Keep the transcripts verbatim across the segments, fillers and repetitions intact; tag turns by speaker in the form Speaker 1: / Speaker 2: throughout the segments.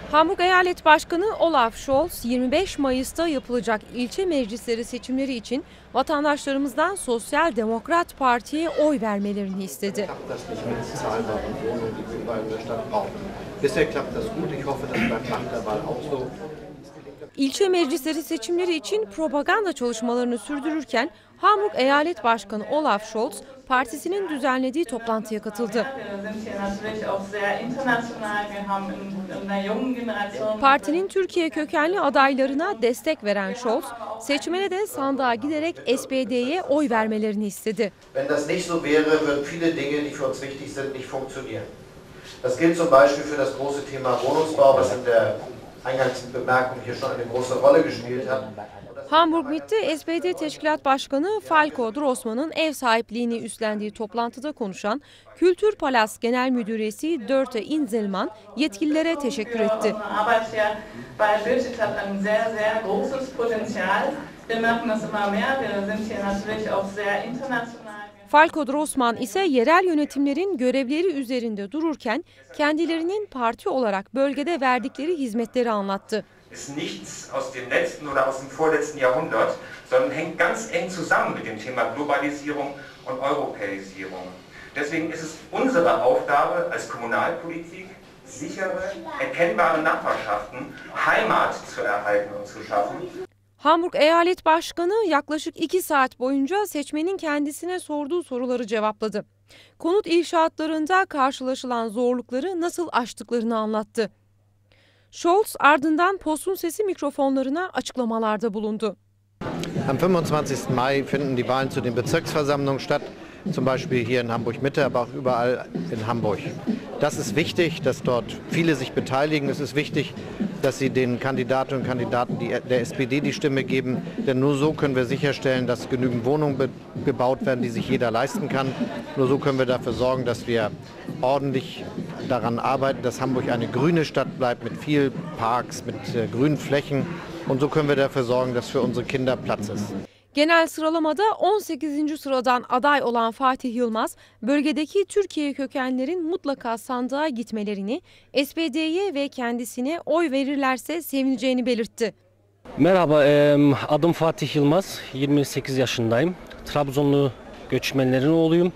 Speaker 1: Hamburg Eyalet Başkanı Olaf Scholz, yirmi beş Mayıs'ta yapılacak ilçe meclisleri seçimleri için vatandaşlarımızdan Sosyal Demokrat Parti'ye oy vermelerini istedi. İlçe meclisleri seçimleri için propaganda çalışmalarını sürdürürken Hamburg Eyalet Başkanı Olaf Scholz partisinin düzenlediği toplantıya katıldı. Partinin Türkiye kökenli adaylarına destek veren Scholz, seçmene de sandığa giderek S P D'ye oy vermelerini istedi.
Speaker 2: Das gilt zum Beispiel für das große Thema Wohnungsbau, was in der Eingangsbemerkung hier schon eine große Rolle gespielt hat.
Speaker 1: Hamburg Mitte S P D Teşkilat Başkanı Falko Drossmann'ın ev sahipliğini üstlendiği toplantıda konuşan Kültür Palas Genel Müdüresi Dörte Inselman yetkililere teşekkür etti. Falko Drossmann ise yerel yönetimlerin görevleri üzerinde dururken kendilerinin parti olarak bölgede verdikleri hizmetleri anlattı.
Speaker 3: Ist nichts aus dem letzten oder aus dem vorletzten Jahrhundert, sondern hängt ganz eng zusammen mit dem Thema Globalisierung und Europäisierung. Deswegen ist es unsere Aufgabe als Kommunalpolitik, sichere, erkennbare Nachbarschaften, Heimat zu erhalten und zu schaffen.
Speaker 1: Hamburg Eyalet Başkanı yaklaşık iki saat boyunca seçmenin kendisine sorduğu soruları cevapladı. Konut inşaatlarında karşılaşılan zorlukları nasıl aştıklarını anlattı. Scholz ardından Post'un sesi mikrofonlarına açıklamalarda bulundu.
Speaker 4: Am fünfundzwanzigsten Mai finden die Wahlen zu den Bezirksversammlungen statt, zum Beispiel hier in Hamburg-Mitte, aber auch überall in Hamburg. Das ist wichtig, dass dort viele sich beteiligen. Es ist wichtig, dass sie den Kandidatinnen und Kandidaten der S P D die Stimme geben, denn nur so können wir sicherstellen, dass genügend Wohnungen gebaut werden, die sich jeder leisten kann. Nur so können wir dafür sorgen, dass wir ordentlich daran arbeiten, dass Hamburg eine grüne Stadt bleibt mit vielen Parks, mit äh, grünen Flächen. Und so können wir dafür sorgen, dass für unsere Kinder Platz ist.
Speaker 1: Genel sıralamada on sekizinci sıradan aday olan Fatih Yılmaz, bölgedeki Türkiye kökenlerin mutlaka sandığa gitmelerini, S P D'ye ve kendisine oy verirlerse sevineceğini belirtti.
Speaker 5: Merhaba, adım Fatih Yılmaz, yirmi sekiz yaşındayım. Trabzonlu göçmenlerin oğluyum.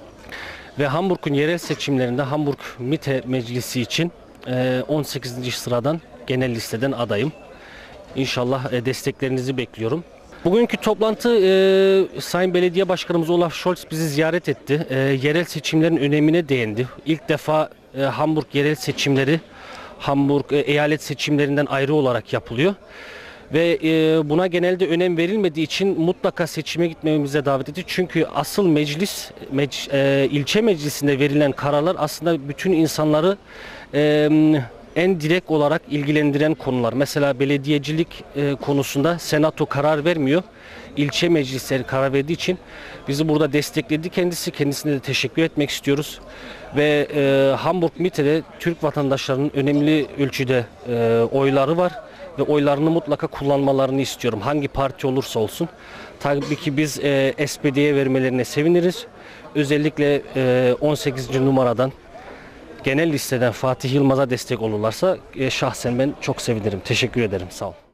Speaker 5: Ve Hamburg'un yerel seçimlerinde Hamburg Mitte Meclisi için on sekizinci sıradan genel listeden adayım. İnşallah desteklerinizi bekliyorum. Bugünkü toplantı e, Sayın Belediye Başkanımız Olaf Scholz bizi ziyaret etti. E, yerel seçimlerin önemine değindi. İlk defa e, Hamburg yerel seçimleri Hamburg e, eyalet seçimlerinden ayrı olarak yapılıyor. Ve e, buna genelde önem verilmediği için mutlaka seçime gitmemize davet etti. Çünkü asıl meclis, mec, e, ilçe meclisinde verilen kararlar aslında bütün insanları e, en direkt olarak ilgilendiren konular. Mesela belediyecilik e, konusunda senato karar vermiyor. İlçe meclisleri karar verdiği için bizi burada destekledi kendisi. Kendisine de teşekkür etmek istiyoruz. Ve e, Hamburg Mitte'de Türk vatandaşlarının önemli ölçüde e, oyları var. Ve oylarını mutlaka kullanmalarını istiyorum. Hangi parti olursa olsun. Tabii ki biz e, S P D'ye vermelerine seviniriz. Özellikle e, on sekizinci numaradan genel listeden Fatih Yılmaz'a destek olurlarsa e, şahsen ben çok sevinirim. Teşekkür ederim. Sağ olun.